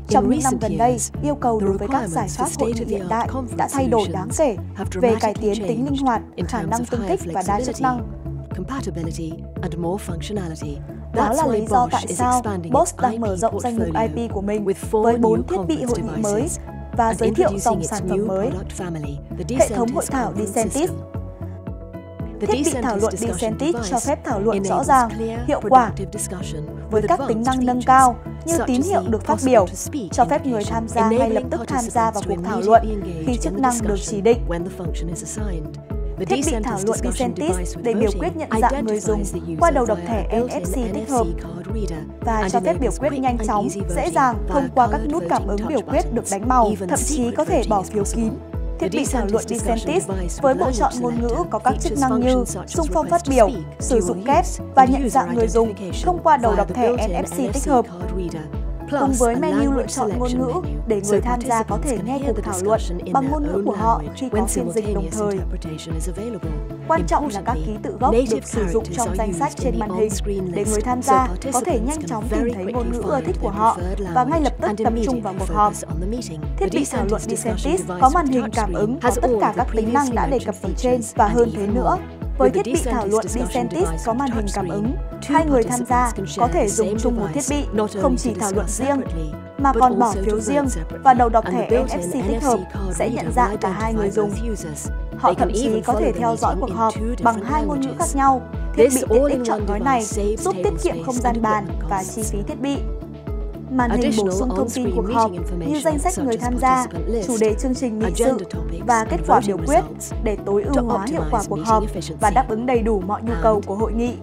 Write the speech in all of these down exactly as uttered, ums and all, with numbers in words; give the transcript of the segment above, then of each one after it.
Trong những năm gần đây, yêu cầu đối với các giải pháp hội nghị hiện đại đã thay đổi đáng kể về cải tiến tính linh hoạt, khả năng tương thích và đa chức năng. Đó là lý do tại sao Bosch đang mở rộng danh mục i pê của mình với bốn thiết bị hội nghị mới và giới thiệu dòng sản phẩm mới. Hệ thống hội thảo Decentis. Thiết bị thảo luận Decentis cho phép thảo luận rõ ràng, hiệu quả, với các tính năng nâng cao như tín hiệu được phát biểu, cho phép người tham gia ngay lập tức tham gia vào cuộc thảo luận khi chức năng được chỉ định. Thiết bị thảo luận Decentis để biểu quyết nhận dạng người dùng qua đầu đọc thẻ en ép xê tích hợp và cho phép biểu quyết nhanh chóng, dễ dàng thông qua các nút cảm ứng biểu quyết được đánh màu, thậm chí có thể bỏ phiếu kín. Thiết bị thảo luận Decentis với bộ chọn ngôn ngữ có các chức năng như xung phong phát biểu, sử dụng kép và nhận dạng người dùng thông qua đầu đọc thẻ en ép xê tích hợp. Cùng với menu lựa chọn ngôn ngữ để người tham gia có thể nghe cuộc thảo luận bằng ngôn ngữ của họ khi có phiên dịch đồng thời. Quan trọng là các ký tự gốc được sử dụng trong danh sách trên màn hình để người tham gia có thể nhanh chóng tìm thấy ngôn ngữ ưa thích của họ và ngay lập tức tập trung vào cuộc họp. Thiết bị thảo luận Decentis có màn hình cảm ứng có tất cả các tính năng đã đề cập ở trên và hơn thế nữa. Với thiết bị thảo luận Decentis có màn hình cảm ứng, hai người tham gia có thể dùng chung một thiết bị, không chỉ thảo luận riêng, mà còn bỏ phiếu riêng và đầu đọc thẻ en ép xê tích hợp sẽ nhận dạng cả hai người dùng. Họ thậm chí có thể theo dõi cuộc họp bằng hai ngôn ngữ khác nhau. Thiết bị tiện ích chọn gói này giúp tiết kiệm không gian bàn và chi phí thiết bị. Màn hình bổ sung thông tin cuộc họp như danh sách người tham gia, chủ đề chương trình nghị sự và kết quả biểu quyết để tối ưu hóa hiệu quả cuộc họp và đáp ứng đầy đủ mọi nhu cầu của hội nghị.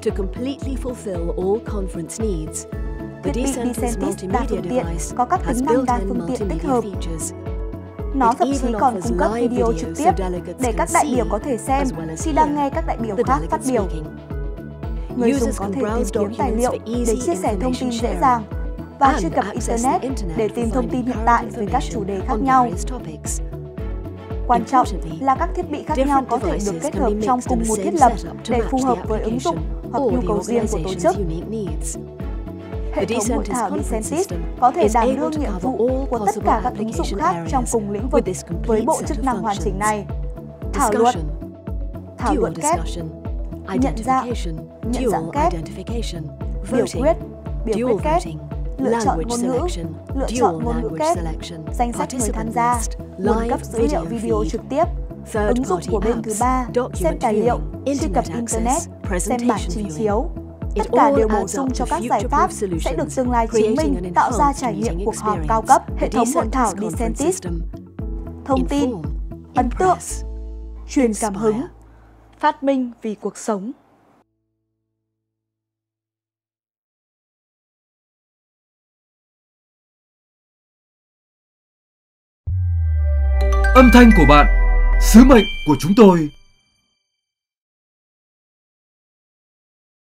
Thiết bị Decentis đa phương tiện có các tính năng đa phương tiện tích hợp. Nó thậm chí còn cung cấp video trực tiếp để các đại biểu có thể xem khi đang nghe các đại biểu khác phát biểu. Người dùng có thể tìm kiếm tài liệu để chia sẻ thông tin dễ dàng và truy cập Internet để tìm thông tin hiện tại về các chủ đề khác nhau. Quan trọng là các thiết bị khác nhau có thể được kết hợp trong cùng một thiết lập để phù hợp với ứng dụng hoặc nhu cầu riêng của tổ chức. Hệ thống hội thảo Decentis có thể đảm đương nhiệm vụ của tất cả các ứng dụng khác trong cùng lĩnh vực với bộ chức năng hoàn chỉnh này. Thảo luận, thảo luận kép, nhận dạng, nhận dạng kép, biểu quyết, biểu quyết kép, lựa chọn ngôn ngữ, lựa chọn ngôn ngữ kép, danh sách người tham gia, nguồn cấp dữ liệu video trực tiếp, ứng dụng của bên thứ ba, xem tài liệu, truy cập Internet, xem bản trình chiếu. Tất cả đều bổ sung cho các giải pháp sẽ được tương lai chứng minh tạo ra trải nghiệm cuộc họp cao cấp. Hệ thống hội thảo Decentis. Thông tin, ấn tượng, truyền cảm hứng, phát minh vì cuộc sống. Âm thanh của bạn, sứ mệnh của chúng tôi.